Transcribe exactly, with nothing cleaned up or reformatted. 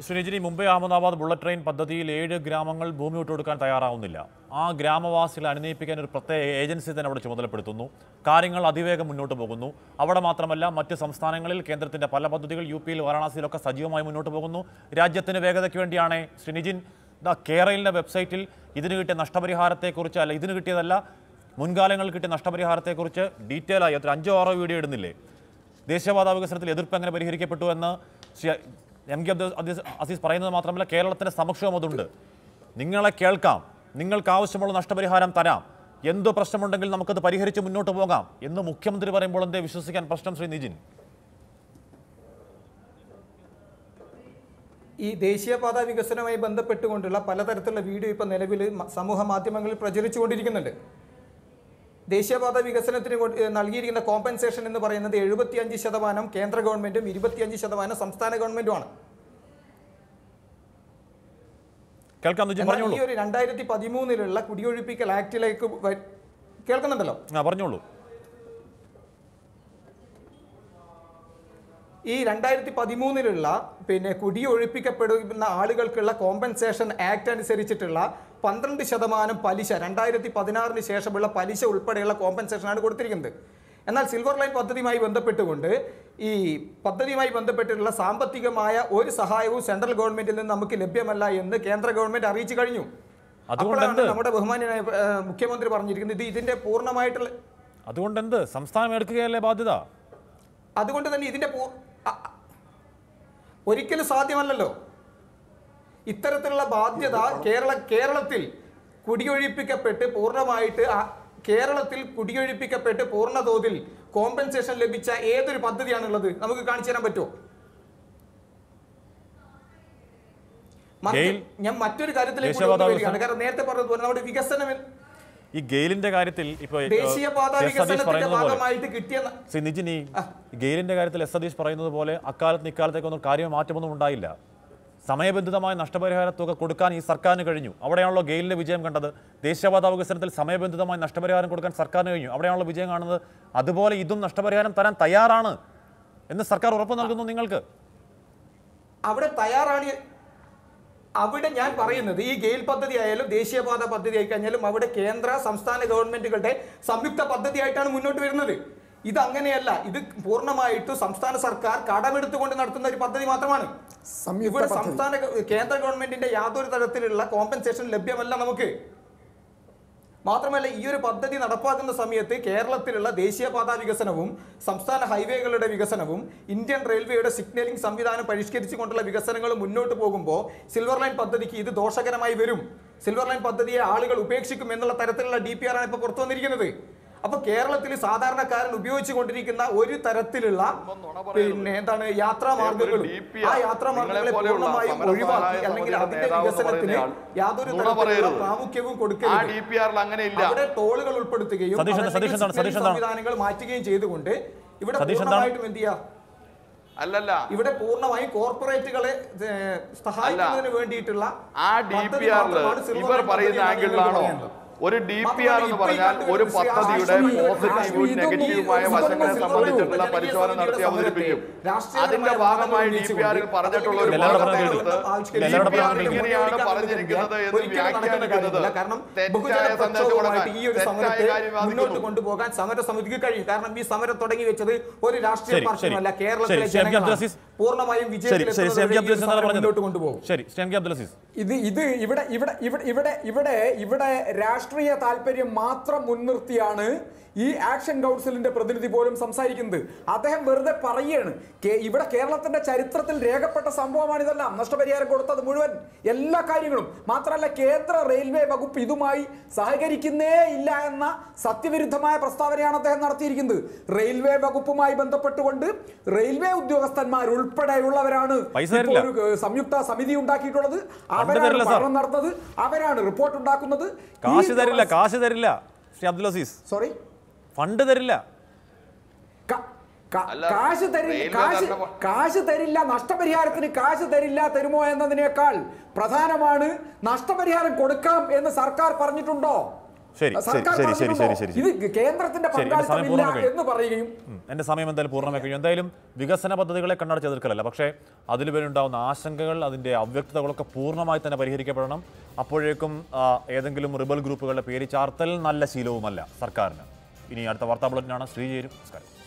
Sreejini, Mumbai Ahmedabad bullet train പദ്ധതിയിൽ ഏഴ് ഗ്രാമങ്ങൾ ഭൂമി വിട്ടുകൊടുക്കാൻ തയ്യാറാവുന്നില്ല. ആ ഗ്രാമവാസികളെ അനുനയിപ്പിക്കാൻ ഒരു പ്രത്യേക ഏജൻസി തന്നെ അവിടെ ചുമതലപ്പെടുത്തുന്നു. കാര്യങ്ങൾ അതിവേഗം മുന്നോട്ട് പോകുന്നു. അവിടെ മാത്രമല്ല, മറ്റ് സംസ്ഥാനങ്ങളിൽ കേന്ദ്രത്തിൻ്റെ പല പദ്ധതികൾ യു പിയിൽ വാരണാസിയിലൊക്കെ സജീവമായി മുന്നോട്ട് പോകുന്നു. രാജ്യത്തിന് വേഗതയ്ക്ക് വേണ്ടിയാണ് ശ്രീനിജിൻ ദ കേരളിൻ്റെ വെബ്സൈറ്റിൽ ഇതിന് കിട്ടിയ നഷ്ടപരിഹാരത്തെക്കുറിച്ച്, അല്ല ഇതിന് കിട്ടിയതല്ല മുൻകാലങ്ങളിൽ കിട്ടിയ നഷ്ടപരിഹാരത്തെക്കുറിച്ച് ഡീറ്റെയിൽ ആയി അത്ര അഞ്ചോ ആറോ വീഡിയോ ഇടുന്നില്ലേ? ദേശീയപാത വികസനത്തിൽ എതിർപ്പ് എങ്ങനെ പരിഹരിക്കപ്പെട്ടു എന്ന് എം കെ അബ്ദുൽ അസീസ് പറയുന്നത് മാത്രമല്ല, കേരളത്തിൻ്റെ സമക്ഷവും അതുണ്ട്. നിങ്ങളെ കേൾക്കാം, നിങ്ങൾക്ക് ആവശ്യമുള്ള നഷ്ടപരിഹാരം തരാം, എന്തോ പ്രശ്നമുണ്ടെങ്കിൽ നമുക്കത് പരിഹരിച്ച് മുന്നോട്ട് പോകാം എന്ന് മുഖ്യമന്ത്രി പറയുമ്പോൾ എന്തേ വിശ്വസിക്കാൻ പ്രശ്നം? ശ്രീ നിജിൻ, ഈ ദേശീയപാത വികസനവുമായി ബന്ധപ്പെട്ടുകൊണ്ടുള്ള പലതരത്തിലുള്ള വീഡിയോ ഇപ്പോൾ നിലവിൽ സമൂഹ മാധ്യമങ്ങളിൽ പ്രചരിച്ചുകൊണ്ടിരിക്കുന്നുണ്ട്. ദേശീയപാത വികസനത്തിന് നൽകിയിരിക്കുന്ന കോമ്പൻസേഷൻ എന്ന് പറയുന്നത് എഴുപത്തിയഞ്ച് ശതമാനം കേന്ദ്ര ഗവൺമെന്റും ഇരുപത്തിയഞ്ച് ശതമാനം സംസ്ഥാന ഗവൺമെന്റുമാണ്. ഈ ഒരു രണ്ടായിരത്തി പതിമൂന്നിലുള്ള കുടിയൊഴിപ്പിക്കൽ ആക്ടിലേക്ക് കേൾക്കുന്നുണ്ടല്ലോ, പറഞ്ഞോളൂ. ഈ രണ്ടായിരത്തി പതിമൂന്നിലുള്ള പിന്നെ കുടിയൊഴിപ്പിക്കപ്പെടുന്ന ആളുകൾക്കുള്ള കോമ്പൻസേഷൻ ആക്ട് അനുസരിച്ചിട്ടുള്ള പന്ത്രണ്ട് ശതമാനം പലിശ രണ്ടായിരത്തി പതിനാറിന് ശേഷമുള്ള പലിശ ഉൾപ്പെടെയുള്ള കോമ്പൻസേഷനാണ് കൊടുത്തിരിക്കുന്നത്. എന്നാൽ സിൽവർ ലൈൻ പദ്ധതിയുമായി ബന്ധപ്പെട്ടുകൊണ്ട് ഈ പദ്ധതിയുമായി ബന്ധപ്പെട്ടിട്ടുള്ള സാമ്പത്തികമായ ഒരു സഹായവും സെൻട്രൽ ഗവൺമെന്റിൽ നിന്ന് നമുക്ക് ലഭ്യമല്ല എന്ന് കേന്ദ്ര ഗവൺമെന്റ് അറിയിച്ചു കഴിഞ്ഞു. അതുകൊണ്ടാണ് നമ്മുടെ ബഹുമാന്യനായ മുഖ്യമന്ത്രി പറഞ്ഞിരിക്കുന്നത് ഇത് ഇതിന്റെ പൂർണ്ണമായിട്ടുള്ള അതുകൊണ്ട് എന്ത് സംസ്ഥാനം എടുക്കുകയല്ലേ ബാധ്യത? അതുകൊണ്ട് തന്നെ ഇതിന്റെ ഒരിക്കലും സാധ്യമല്ലല്ലോ. ഇത്തരത്തിലുള്ള ബാധ്യത കേരള കേരളത്തിൽ കുടിയൊഴിപ്പിക്കപ്പെട്ട് പൂർണ്ണമായിട്ട് കേരളത്തിൽ കുടിയൊഴിപ്പിക്കപ്പെട്ട് പൂർണ്ണ തോതിൽ കോമ്പൻസേഷൻ ലഭിച്ച ഏതൊരു പദ്ധതിയാണുള്ളത്? നമുക്ക് കാണിച്ചു തരാൻ പറ്റുമോ? ഞാൻ മറ്റൊരു കാര്യത്തിലേക്ക് വരികയാണ്. കാരണം നേരത്തെ പറഞ്ഞതുപോലെ നമ്മുടെ വികസനം ഈ ഗെയിലിന്റെ കാര്യത്തിൽ ഇപ്പോൾ ദേശീയപാത വികസനത്തിന്റെ ഭാഗമായിട്ട് കിട്ടിയ നിജിനി ഗെയിലിന്റെ കാര്യത്തിൽ എസ് സതീഷ് പറയുന്നത് പോലെ അക്കാലത്ത് ഇക്കാലത്തേക്കൊന്നും കാര്യം മാറ്റമൊന്നും ഉണ്ടായില്ല. സമയബന്ധിതമായ നഷ്ടപരിഹാര തുക കൊടുക്കാൻ ഈ സർക്കാരിന് കഴിഞ്ഞു. അവിടെയാണല്ലോ ഗെയിലിന്റെ വിജയം കണ്ടത്. ദേശീയപാത വികസനത്തിൽ സമയബന്ധിതമായി നഷ്ടപരിഹാരം കൊടുക്കാൻ സർക്കാരിന് കഴിഞ്ഞു. അവിടെയാണല്ലോ വിജയം കാണുന്നത്. അതുപോലെ ഇതും നഷ്ടപരിഹാരം തരാൻ തയ്യാറാണ് എന്ന് സർക്കാർ ഉറപ്പ് നൽകുന്നു നിങ്ങൾക്ക്. അവിടെ തയ്യാറാണ്. അവിടെ ഞാൻ പറയുന്നത് ഈ ഗെയിൽ പദ്ധതി ആയാലും ദേശീയപാത പദ്ധതി ആയി കഴിഞ്ഞാലും അവിടെ കേന്ദ്ര സംസ്ഥാന ഗവൺമെന്റുകളുടെ സംയുക്ത പദ്ധതിയായിട്ടാണ് മുന്നോട്ട് വരുന്നത്. ഇത് അങ്ങനെയല്ല. ഇത് പൂർണ്ണമായിട്ടും സംസ്ഥാന സർക്കാർ കടമെടുത്തുകൊണ്ട് നടത്തുന്ന ഒരു പദ്ധതി മാത്രമാണ്. ഇവിടെ സംസ്ഥാന കേന്ദ്ര ഗവൺമെന്റിന്റെ യാതൊരു തരത്തിലുള്ള കോമ്പൻസേഷൻ ലഭ്യമല്ല നമുക്ക്. മാത്രമല്ല, ഈ ഒരു പദ്ധതി നടപ്പാക്കുന്ന സമയത്ത് കേരളത്തിലുള്ള ദേശീയപാത വികസനവും സംസ്ഥാന ഹൈവേകളുടെ വികസനവും ഇന്ത്യൻ റെയിൽവേയുടെ സിഗ്നലിംഗ് സംവിധാനം പരിഷ്കരിച്ചുകൊണ്ടുള്ള വികസനങ്ങൾ മുന്നോട്ട് പോകുമ്പോൾ സിൽവർ ലൈൻ പദ്ധതിക്ക് ഇത് ദോഷകരമായി വരും. സിൽവർ ലൈൻ പദ്ധതിയെ ആളുകൾ ഉപേക്ഷിക്കും എന്നുള്ള തരത്തിലുള്ള ഡി പി ആർ ആണ് ഇപ്പോൾ പുറത്തു വന്നിരിക്കുന്നത്. അപ്പൊ കേരളത്തിൽ സാധാരണക്കാരൻ ഉപയോഗിച്ചു കൊണ്ടിരിക്കുന്ന ഒരു തരത്തിലുള്ള പിന്നെ എന്താണ് യാത്രാ മാർഗങ്ങളും ആ യാത്രാ മാർഗങ്ങളെ പൂർണ്ണമായും ഒഴിവാക്കി അല്ലെങ്കിൽ അതിന്റെ വികസനത്തിന് യാതൊരു തരത്തിലുള്ള പ്രാമുഖ്യവും കൊടുക്കരുത്. അവിടെ ടോളുകൾ ഉൾപ്പെടുത്തുകയും സംവിധാനങ്ങൾ മാറ്റുകയും ചെയ്തുകൊണ്ട് ഇവിടെ പൂർണ്ണമായിട്ടും എന്ത് ചെയ്യാ അല്ലല്ല ഇവിടെ പൂർണ്ണമായും കോർപ്പറേറ്റുകളെ സഹായിക്കുന്നതിന് വേണ്ടിയിട്ടുള്ള ഇവർ പറയുന്ന ആംഗിളിലാണോ ഒരു ഡി പി ആർ എന്ന് പറഞ്ഞാൽ ഒരു പദ്ധതിയുടെ പോസിറ്റീവും നെഗറ്റീവുമായ വശങ്ങളെ സംബന്ധിച്ചിട്ടുള്ള പരിശോധന നടത്തി അവതരിപ്പിക്കും. അതിന്റെ ഭാഗമായി ഡി പി ആറിൽ പറഞ്ഞിട്ടുള്ള ഒരു ഇങ്ങനെയാണ് പറഞ്ഞിരിക്കുന്നത് എന്ന് വ്യാഖ്യാനിക്കുന്നത് തെറ്റായ സന്ദേശം മുന്നോട്ട് കൊണ്ടുപോകാൻ സമരസമിതിക്ക് കഴിയും. കാരണം ഈ സമരം തുടങ്ങി വെച്ചത് ഒരു രാഷ്ട്രീയ പാർട്ടിയുമല്ല, കേരളത്തിലെ ജനങ്ങൾ പൂർണ്ണമായും വിജയത്തിലേക്ക് മുന്നോട്ട് കൊണ്ടുപോകും. ഇത് ഇത് ഇവിടെ ഇവിടെ ഇവിടെ ഇവിടെ ഇവിടെ രാഷ്ട്രീയ താല്പര്യം മാത്രം മുൻനിർത്തിയാണ് ഈ ആക്ഷൻ കൗൺസിലിന്റെ പ്രതിനിധി പോലും സംസാരിക്കുന്നത്. അദ്ദേഹം വെറുതെ പറയുകയാണ്. ഇവിടെ കേരളത്തിന്റെ ചരിത്രത്തിൽ രേഖപ്പെട്ട സംഭവമാണ് ഇതെല്ലാം. നഷ്ടപരിഹാരം കൊടുത്തത് മുഴുവൻ എല്ലാ കാര്യങ്ങളും മാത്രമല്ല, കേന്ദ്ര റെയിൽവേ വകുപ്പ് ഇതുമായി സഹകരിക്കുന്നേ ഇല്ല എന്ന സത്യവിരുദ്ധമായ പ്രസ്താവനയാണ് അദ്ദേഹം നടത്തിയിരിക്കുന്നത്. റെയിൽവേ വകുപ്പുമായി ബന്ധപ്പെട്ടുകൊണ്ട് റെയിൽവേ ഉദ്യോഗസ്ഥന്മാർ ഉൾപ്പെടെയുള്ളവരാണ് ഒരു സംയുക്ത സമിതി ഉണ്ടാക്കിയിട്ടുള്ളത്. അവരാണ് പഠനം നടത്തുന്നത്, അവരാണ് റിപ്പോർട്ട് ഉണ്ടാക്കുന്നത്. കാശ് തരില്ല കാശ് തരില്ല ശ്രീ അബ്ദുൽ അസീസ്, സോറി ഫണ്ട് തരില്ല, കാശ് തരില്ല കാശ് കാശ് തരില്ല നഷ്ടപരിഹാരത്തിന് കാശ് തരില്ല തരുമോ എന്നതിനേക്കാൾ പ്രധാനമാണ് നഷ്ടപരിഹാരം കൊടുക്കാം എന്ന് സർക്കാർ പറഞ്ഞിട്ടുണ്ടോ? ശരി ശരി സർക്കാർ ശരി ശരി ശരി ശരി ഇത് കേന്ദ്രത്തിന്റെ ശരി, എന്റെ സമയം പങ്കാളിത്തമില്ല പൂർണ്ണമായി. എന്ന് പറയുകയും ഉം. എൻ്റെ സമയം എന്തായാലും പൂർണ്ണമായി കഴിഞ്ഞു. എന്തായാലും വികസന പദ്ധതികളെ കണ്ണടച്ച് എതിർക്കലല്ല, പക്ഷേ അതിൽ വരുന്നുണ്ടാവുന്ന ആശങ്കകൾ, അതിൻ്റെ അവ്യക്തതകളൊക്കെ പൂർണ്ണമായി തന്നെ പരിഹരിക്കപ്പെടണം. അപ്പോഴേക്കും ആ, ഏതെങ്കിലും റിബൽ ഗ്രൂപ്പുകളുടെ പേര് ചാർത്തൽ നല്ല ശീലവുമല്ല സർക്കാരിന്. ഇനി അടുത്ത വാർത്താ ബുള്ളറ്റിനാണ്. ശ്രീ ചേരും. നമസ്കാരം.